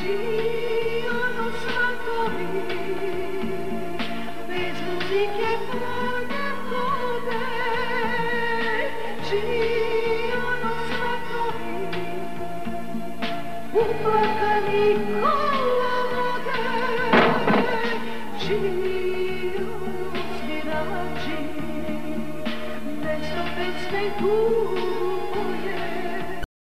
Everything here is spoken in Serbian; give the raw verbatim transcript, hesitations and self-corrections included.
Giono svatovi, bez muzike polje vode. Giono svatovi, uplakani kolovode. Giono svirači, mesto pesme tuže.